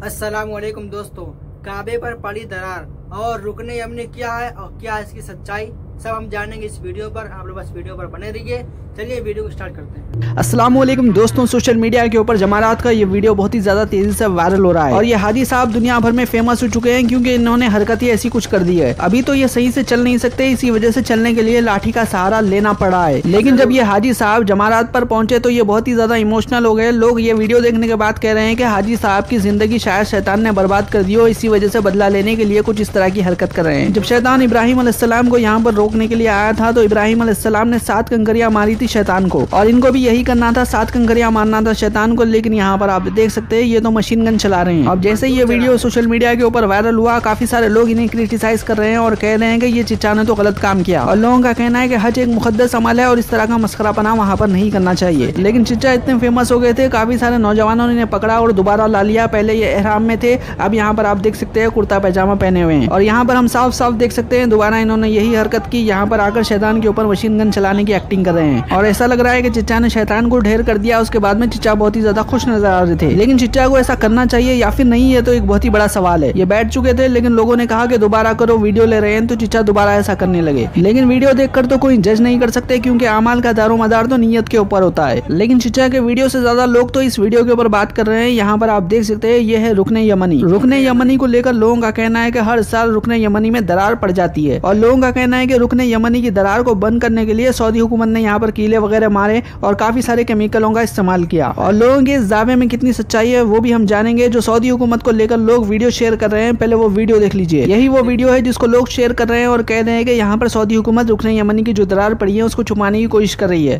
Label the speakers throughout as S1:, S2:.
S1: अस्सलामुअलैकुम दोस्तों, काबे पर पड़ी दरार और रुकने यमनी क्या है और क्या है इसकी सच्चाई, सब हम जानेंगे इस वीडियो पर। आप लोग बस वीडियो पर बने रहिए। चलिए वीडियो को स्टार्ट करते हैं।
S2: अस्सलामुअलैकुम दोस्तों, सोशल मीडिया के ऊपर जमारात का ये वीडियो बहुत ही ज्यादा तेजी से वायरल हो रहा है और ये हाजी साहब दुनिया भर में फेमस हो चुके हैं क्योंकि इन्होंने हरकत ही ऐसी कुछ कर दी है। अभी तो ये सही से चल नहीं सकते, इसी वजह से चलने के लिए लाठी का सहारा लेना पड़ा है। लेकिन जब ये हाजी साहब जमारात पर पहुंचे तो ये बहुत ही ज्यादा इमोशनल हो गए। लोग ये वीडियो देखने के बाद कह रहे हैं कि हाजी साहब की जिंदगी शायद शैतान ने बर्बाद कर दी हो, इसी वजह से बदला लेने के लिए कुछ इस तरह की हरकत कर रहे हैं। जब शैतान इब्राहिम अलैहिस्सलाम को यहाँ पर रोकने के लिए आया था तो इब्राहिम अलैहिस्सलाम ने 7 कंकरियां मारी थी शैतान को और इनको भी यही करना था, 7 कंकरियां मारना था शैतान को। लेकिन यहाँ पर आप देख सकते हैं ये तो मशीन गन चला रहे हैं। अब जैसे ये वीडियो सोशल मीडिया के ऊपर वायरल हुआ, काफी सारे लोग इन्हें क्रिटिसाइज कर रहे हैं और कह रहे हैं कि ये चिच्चा ने तो गलत काम किया और लोगों का कहना है कि हज एक मुकद्दस अमल है और इस तरह का मस्खरापना वहाँ पर नहीं करना चाहिए। लेकिन चिच्चा इतने फेमस हो गए थे, काफी सारे नौजवानों ने इन्हें पकड़ा और दोबारा ला लिया। पहले ये एहराम में थे, अब यहाँ पर आप देख सकते हैं कुर्ता पैजामा पहने हुए हैं और यहाँ पर हम साफ साफ देख सकते हैं दोबारा इन्होंने यही हरकत की, यहाँ पर आकर शैतान के ऊपर मशीन गन चलाने की एक्टिंग कर रहे हैं और ऐसा लग रहा है कि चिच्चा ने शैतान को ढेर कर दिया। उसके बाद में चिच्चा बहुत ही ज्यादा खुश नजर आ रहे थे। लेकिन चिच्चा को ऐसा करना चाहिए या फिर नहीं, है तो एक बहुत ही बड़ा सवाल है। ये बैठ चुके थे लेकिन लोगों ने कहा कि दोबारा करो, वीडियो ले रहे हैं, तो चिच्चा दोबारा ऐसा करने लगे। लेकिन वीडियो देखकर तो कोई जज नहीं कर सकते क्योंकि अमाल का दारोमदार तो नियत के ऊपर होता है। लेकिन चिच्चा के वीडियो से ज्यादा लोग तो इस वीडियो के ऊपर बात कर रहे हैं। यहाँ पर आप देख सकते हैं ये है रुकने यमनी। रुकने यमनी को लेकर लोगों का कहना है कि हर साल रुकने यमनी में दरार पड़ जाती है और लोगों का कहना है कि रुकने यमनी की दरार को बंद करने के लिए सऊदी हुकूमत ने यहाँ पर कीले वगैरह मारे और काफी सारे केमिकलों का इस्तेमाल किया। और लोगों के इस दावे में कितनी सच्चाई है वो भी हम जानेंगे। जो सऊदी हुकूमत को लेकर लोग वीडियो शेयर कर रहे हैं, पहले वो वीडियो देख लीजिए। यही वो वीडियो है जिसको लोग शेयर कर रहे हैं और कह रहे हैं कि यहाँ पर सऊदी हुकूमत रुकने यमनी की जो दरार पड़ी है उसको छुपाने की कोशिश कर रही है।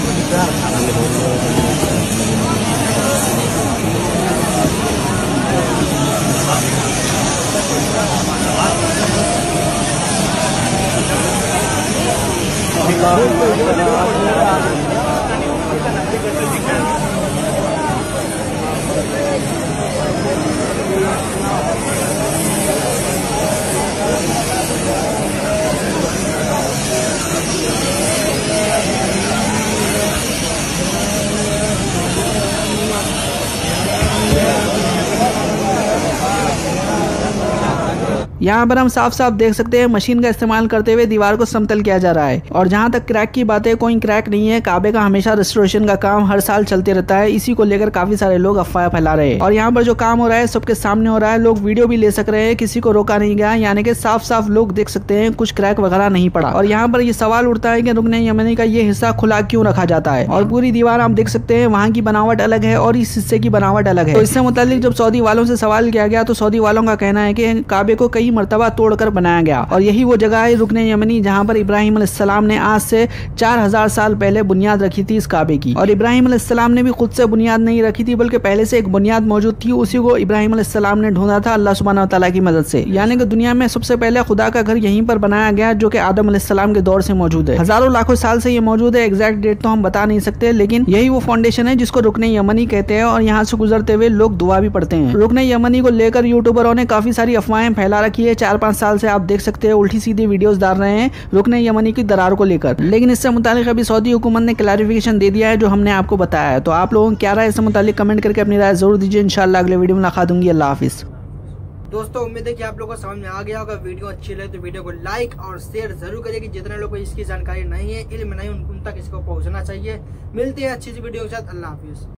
S2: यहाँ पर हम साफ साफ देख सकते हैं मशीन का इस्तेमाल करते हुए दीवार को समतल किया जा रहा है। और जहाँ तक क्रैक की बात है, कोई क्रैक नहीं है। काबे का हमेशा रेस्टोरेशन का काम हर साल चलते रहता है, इसी को लेकर काफी सारे लोग अफवाह फैला रहे हैं और यहाँ पर जो काम हो रहा है सबके सामने हो रहा है। लोग वीडियो भी ले सक रहे हैं, किसी को रोका नहीं गया, यानी कि साफ साफ लोग देख सकते हैं कुछ क्रैक वगैरह नहीं पड़ा। और यहाँ पर ये सवाल उठता है कि रुकने यमनी का ये हिस्सा खुला क्यों रखा जाता है और पूरी दीवार आप देख सकते हैं वहाँ की बनावट अलग है और इस हिस्से की बनावट अलग है। तो इससे मुतालिक जब सऊदी वालों से सवाल किया गया तो सऊदी वालों का कहना है कि काबे को कई मरतबा तोड़कर बनाया गया और यही वो जगह है रुकने यमनी जहां पर इब्राहिम अलैहिस्सलाम ने आज से 4000 साल पहले बुनियाद रखी थी इस काबे की। और इब्राहिम अलैहिस्सलाम ने भी खुद से बुनियाद नहीं रखी थी बल्कि पहले से एक बुनियाद मौजूद थी, उसी को इब्राहिम अलैहिस्सलाम ने ढूंढा था अल्लाह सुब्हानहू व तआला की मदद से। यानी कि दुनिया में सबसे पहले खुदा का घर यहीं पर बनाया गया जो कि आदम अलैहिस्सलाम के दौर से मौजूद है। हजारों लाखों साल से ये मौजूद है, एग्जैक्ट डेट तो हम बता नहीं सकते, लेकिन यही वो फाउंडेशन है जिसको रुकने यमनी कहते हैं और यहाँ से गुजरते हुए लोग दुआ भी पढ़ते हैं। रुकने यमनी को लेकर यूट्यूबरों ने काफी सारी अफवाहें फैला रखी है। 4-5 साल से आप देख सकते हैं उल्टी सीधी वीडियोस डाल रहे हैं रुकने यमनी की दरार को लेकर। लेकिन इससे मुतालिक अभी सऊदी हुकूमत ने क्लैरिफिकेशन दे दिया है जो हमने आपको बताया है। तो आप लोगों को क्या राय इससे मुतालिक कमेंट करके अपनी राय जरूर दीजिए। इंशाल्लाह अगले वीडियो में मुलाकात दूंगी। अल्लाह हाफिज।
S1: दोस्तों उम्मीद है कि आप लोगों को समझ में आ गया होगा। वीडियो अच्छी लगे तो वीडियो को लाइक और शेयर जरूर करिए कि जितने लोगों को इसकी जानकारी नहीं है, इल्म नहीं, उन तक इसको पहुंचना चाहिए। मिलते हैं अच्छी सी वीडियो के साथ। अल्लाह हाफिज।